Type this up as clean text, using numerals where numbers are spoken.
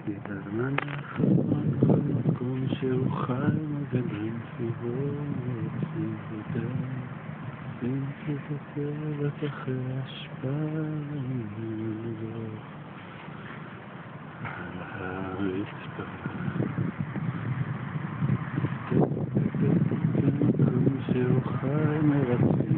בזמן האחרון כל מקום שהוא חי מגלים סביבו מרוצים יותר סינתזת אחרי השפעה ולברוך על הרצפה במקום שהוא חי מרצים